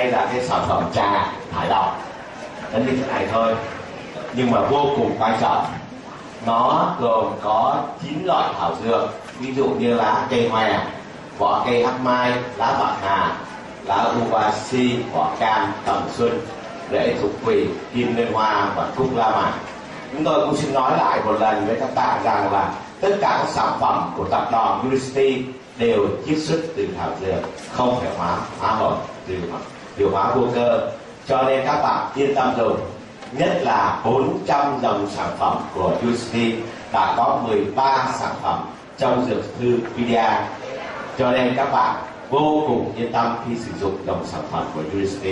đây là cái sản phẩm trà thải độc, nó như thế này thôi, nhưng mà vô cùng quan trọng. Nó gồm có 9 loại thảo dược, ví dụ như lá cây hòe, vỏ cây hắc mai, lá bạc hà, lá uvaci, vỏ cam, tầm xuân, rễ thục quỳ, kim liên hoa và thuốc la mã. Chúng tôi cũng xin nói lại một lần với các bạn rằng là tất cả các sản phẩm của tập đoàn Unicity đều chiết xuất từ thảo dược, không phải hóa học, điều hóa vô cơ. Cho nên các bạn yên tâm dùng. Nhất là 400 dòng sản phẩm của Unicity đã có 13 sản phẩm trong dược thư PDA. Cho nên các bạn vô cùng yên tâm khi sử dụng dòng sản phẩm của Unicity.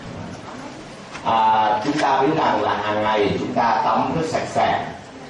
Chúng ta biết rằng là hàng ngày chúng ta tắm rất sạch sẽ,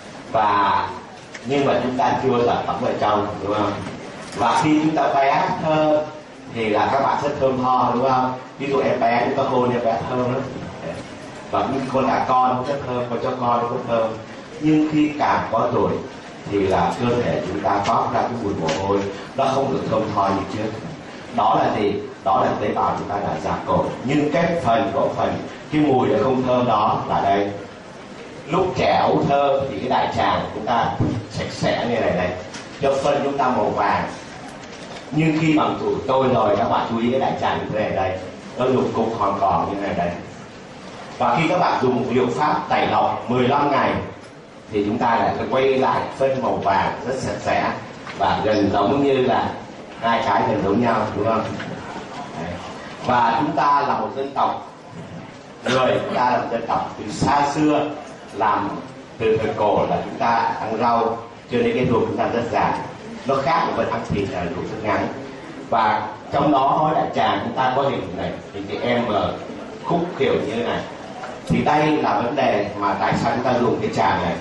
nhưng mà chúng ta chưa là tắm vào trong, đúng không? Và khi chúng ta bé thơm thì là các bạn rất thơm tho, đúng không? Ví dụ em bé chúng ta hôn em bé thơm lắm, và con cả con cũng rất thơm, con cho con cũng rất thơm. Nhưng khi càng có tuổi thì là cơ thể chúng ta toát ra cái mùi mồ hôi, nó không được thơm tho như trước. Đó là gì? Đó là tế bào chúng ta đã già cỗi. Nhưng cái cái mùi nó không thơm đó là đây. Lúc trẻ ấu thơ thì cái đại tràng của chúng ta sạch sẽ như này này, cho phân chúng ta màu vàng. Nhưng khi bằng tuổi tôi rồi, các bạn chú ý cái đại tràng như thế này đây, nó lục cục còn như thế này đây. Và khi các bạn dùng liệu pháp tẩy lọc 15 ngày thì chúng ta lại quay lại phân màu vàng rất sạch sẽ và gần giống như là hai cái gần giống nhau, đúng không? Đấy. Và chúng ta là một dân tộc, chúng ta là một dân tộc từ xa xưa, làm từ thời cổ là chúng ta ăn rau, cho nên cái ruột chúng ta rất dài. Nó khác với ăn thịt là ruột rất ngắn. Và trong đó hói đại tràng chúng ta có hình này, hình cái M khúc kiểu như thế này. Thì đây là vấn đề mà tại sao chúng ta dùng cái trà này.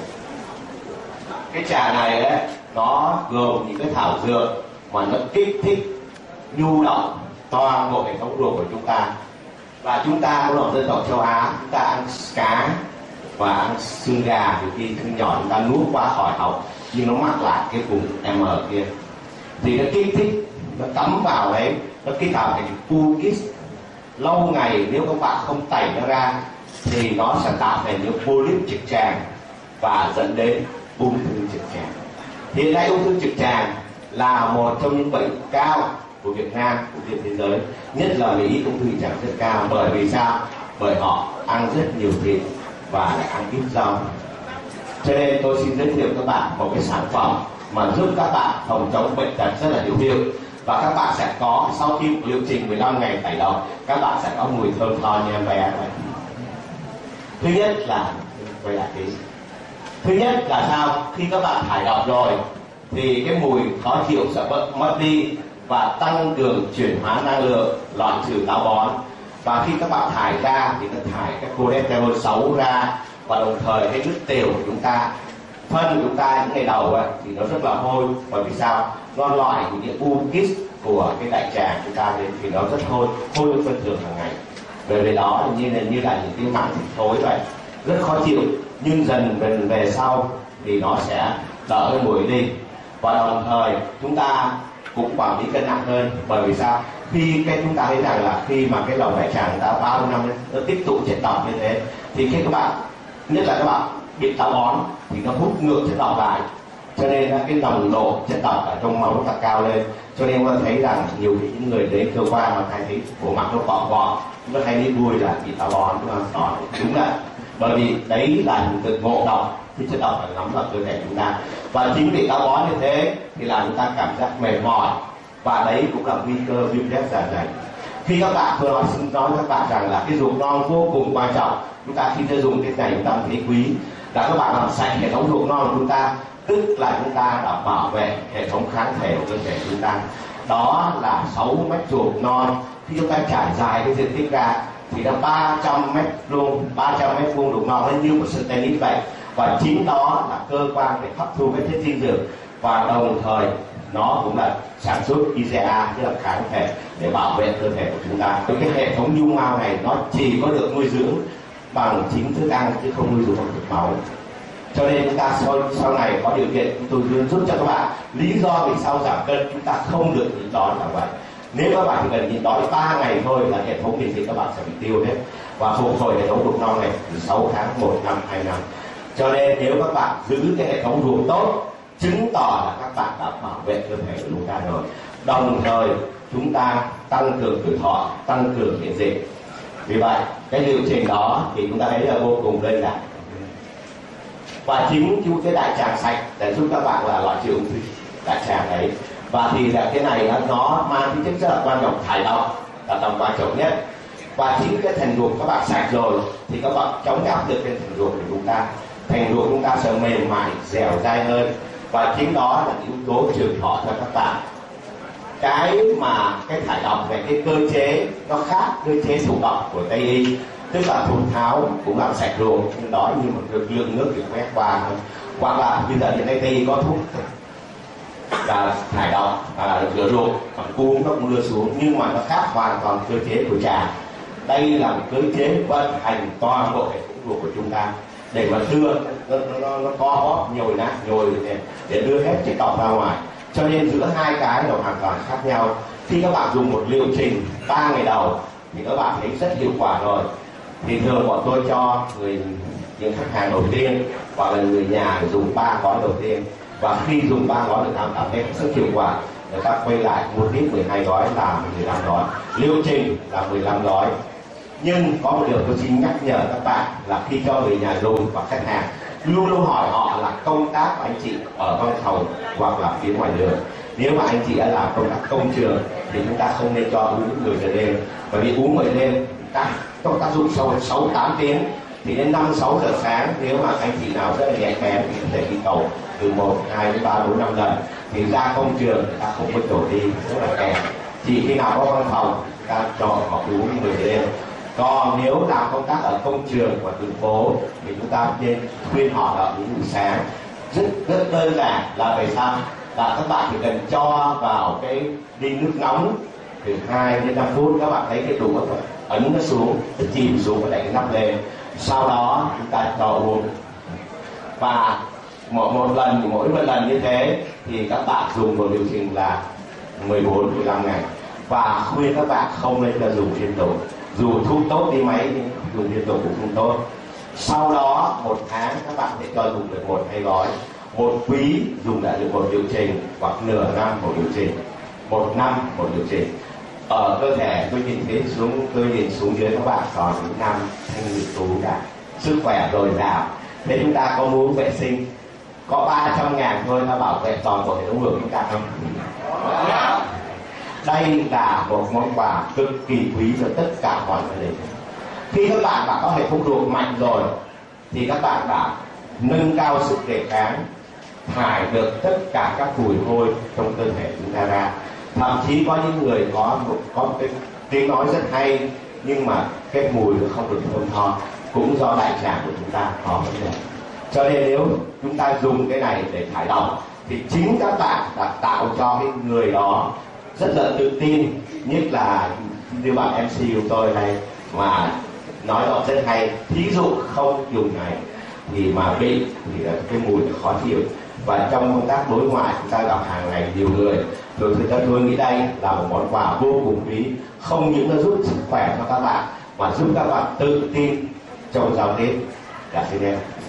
Cái trà này ấy, nó gồm những cái thảo dược mà nó kích thích nhu động toàn bộ hệ thống ruột của chúng ta. Và chúng ta cũng là dân tộc châu Á, chúng ta ăn cá và ăn xương gà, thì khi xương nhỏ chúng ta nuốt qua khỏi họng nhưng nó mắc lại cái vùng M kia, thì nó kích thích, nó cắm vào đấy, nó kích hoạt thành pulkis. Lâu ngày nếu các bạn không tẩy nó ra thì nó sẽ tạo thành những polyp trực tràng và dẫn đến ung thư trực tràng. Hiện nay ung thư trực tràng là một trong những bệnh cao của Việt Nam, của trên thế giới, nhất là Mỹ. Ung thư trực tràng rất cao. Bởi vì sao? Bởi họ ăn rất nhiều thịt và lại ăn ít rau. Cho nên tôi xin giới thiệu các bạn một cái sản phẩm mà giúp các bạn phòng chống bệnh tật rất là hữu hiệu. Và các bạn sẽ có, sau khi liệu trình 15 ngày tẩy độc, các bạn sẽ có mùi thơm tho như em bé này. Thứ nhất là quay lại tí. Thứ nhất là sao? Khi các bạn thải độc rồi thì cái mùi khó chịu sẽ mất đi và tăng cường chuyển hóa năng lượng, loại trừ táo bón. Và khi các bạn thải ra thì nó thải các cholesterol xấu ra, và đồng thời cái nước tiểu của chúng ta, phân của chúng ta những ngày đầu ấy, thì nó rất là hôi. Bởi vì sao? Nó loại những pulkis của cái đại tràng chúng ta đến thì nó rất hôi hơn phân thường hàng ngày. Bởi vì đó như là những cái mảng thịt thối vậy, rất khó chịu. Nhưng dần về sau thì nó sẽ đỡ cái mùi đi. Và đồng thời chúng ta cũng quản lý cân nặng hơn. Bởi vì sao? Khi chúng ta thấy rằng là khi mà cái lòng đại tràng chúng ta bao năm nó tích tụ chất độc như thế, thì khi các bạn, nhất là các bạn bị táo bón, thì nó hút ngược chất độc lại, cho nên là cái nồng độ chất độc ở trong máu nó cao lên. Cho nên chúng ta thấy rằng nhiều khi những người đến cơ quan mà thấy bộ mặt nó cọ cọ, nó hay đi vui là bị táo bón, đúng không? Đó, đúng là bởi vì đấy là những cái ngộ độc khi chất độc phải nắm vào cơ thể chúng ta. Và chính vì táo bón như thế thì làm chúng ta cảm giác mệt mỏi, và đấy cũng là nguy cơ viêm loét dạ dày. Khi các bạn, tôi xin nói với các bạn rằng là cái ruột non vô cùng quan trọng. Chúng ta khi dùng cái này chúng ta thấy quý là các bạn làm sạch hệ thống ruột non của chúng ta, tức là chúng ta đã bảo vệ hệ thống kháng thể của cơ thể chúng ta. Đó là 6 mét ruột non. Khi chúng ta trải dài cái diện tích ra thì nó 300 mét vuông, 300 mét vuông ruột non nó như một sợi tennis vậy. Và chính đó là cơ quan để hấp thu các chất dinh dưỡng, và đồng thời nó cũng là sản xuất IgA, tức là kháng thể để bảo vệ cơ thể của chúng ta. Cái hệ thống dung mao này nó chỉ có được nuôi dưỡng bằng chính thức ăn chứ không nuôi dưỡng bằng thực máu. Cho nên chúng ta sau này có điều kiện, tôi luôn giúp cho các bạn lý do vì sao giảm cân chúng ta không được những đó là vậy. Nếu các bạn chỉ cần nhịn đói 3 ngày thôi là hệ thống miễn dịch các bạn sẽ bị tiêu hết, và phục hồi hệ thống ruột non này từ 6 tháng, 1 năm, 2 năm. Cho nên nếu các bạn giữ cái hệ thống ruột tốt, chứng tỏ là các bạn đã bảo vệ cơ thể của chúng ta rồi. Đồng thời chúng ta tăng cường tuổi thọ, tăng cường miễn dịch. Vì vậy cái liệu trình đó thì chúng ta thấy là vô cùng đơn giản. Và chính cái đại tràng sạch để giúp các bạn là loại trừ ung thư đại tràng đấy. Và thì là cái này nó mang tính chất rất là quan trọng, thải độc là tầm quan trọng nhất. Và chính cái thành ruột các bạn sạch rồi thì các bạn chống áp lực lên thành ruột của chúng ta, thành ruột chúng ta sẽ mềm mại, dẻo dai hơn. Và chính đó là yếu tố trường thọ cho các bạn. Cái thải độc về cái cơ chế nó khác cơ chế thụ độc của Tây y, tức là thụ tháo cũng làm sạch ruột, nhưng đó như một lượng nước được quét qua thôi. Hoặc là bây giờ hiện nay Tây y có thuốc là thải độc rửa ruột, còn uống nó cũng đưa xuống, nhưng mà nó khác hoàn toàn cơ chế của trà. Đây là một cơ chế vận hành toàn bộ hệ thống ruột của chúng ta để mà đưa nó co bóp nhồi nát nhồi để đưa hết chất độc ra ngoài. Cho nên giữa hai cái là hoàn toàn khác nhau. Khi các bạn dùng một liệu trình 3 ngày đầu thì các bạn thấy rất hiệu quả rồi. Thì thường bọn tôi cho những khách hàng đầu tiên hoặc là người nhà dùng 3 gói đầu tiên, và khi dùng 3 gói được cảm thấy rất hiệu quả, người ta quay lại một lít 12 gói là 15 gói, liệu trình là 15 gói. Nhưng có một điều tôi xin nhắc nhở các bạn là khi cho người nhà dùng và khách hàng luôn luôn hỏi họ là công tác của anh chị ở văn phòng hoặc là phía ngoài đường. Nếu mà anh chị đã làm công tác công trường thì chúng ta không nên cho uống 10 giờ đêm, bởi vì uống 10 đêm trong tác dụng sau 6-8 tiếng thì đến 5-6 giờ sáng, nếu mà anh chị nào rất là nhạy bén thì có thể đi cầu từ 1, 2 đến 3, 4, 5 lần thì ra công trường người ta không có chỗ đi, rất là kẹt. Chỉ khi nào có văn phòng ta cho họ uống 10 giờ đêm. Còn nếu làm công tác ở công trường và đường phố thì chúng ta nên khuyên họ là uống buổi sáng. Rất đơn giản là về sao là các bạn chỉ cần cho vào cái ly nước nóng từ 2 đến 5 phút, các bạn thấy cái đủ ấn nó xuống, nó chìm xuống và đẩy cái nắp lên, sau đó chúng ta cho uống. Và mỗi lần như thế thì các bạn dùng một liệu trình là 14-15 ngày. Và khuyên các bạn không nên là dùng liên tục, dù thuốc tốt đi mấy nhưng dùng liên tục cũng không tốt. Sau đó 1 tháng các bạn sẽ cho dùng được 1-2 gói, 1 quý dùng lại được 1 liệu trình, hoặc nửa năm 1 liệu trình, 1 năm 1 liệu trình. Ở cơ thể tôi nhìn xuống dưới các bạn còn những năm thanh lịch tú cả, sức khỏe dồi dào. Thế chúng ta có muốn vệ sinh có 300.000 thôi ta bảo vệ toàn bộ hệ thống ruột chúng ta không? Đây là một món quà cực kỳ quý cho tất cả mọi gia đình. Khi các bạn đã có hệ thống ruột mạnh rồi thì các bạn đã nâng cao sức đề kháng, thải được tất cả các mùi hôi trong cơ thể chúng ta ra. Thậm chí có những người có cái tiếng nói rất hay nhưng mà cái mùi nó không được thơm tho, cũng do đại tràng của chúng ta có vấn đề. Cho nên nếu chúng ta dùng cái này để thải độc thì chính các bạn đã tạo cho cái người đó rất là tự tin. Nhất là như bạn MC của tôi này mà nói đó rất hay, thí dụ không dùng này thì mà bị thì cái mùi khó chịu. Và trong công tác đối ngoại chúng ta gặp hàng ngày nhiều người, rồi tôi nghĩ đây là một món quà vô cùng quý, không những nó giúp sức khỏe cho các bạn mà giúp các bạn tự tin trong giao tiếp. Cảm ơn em.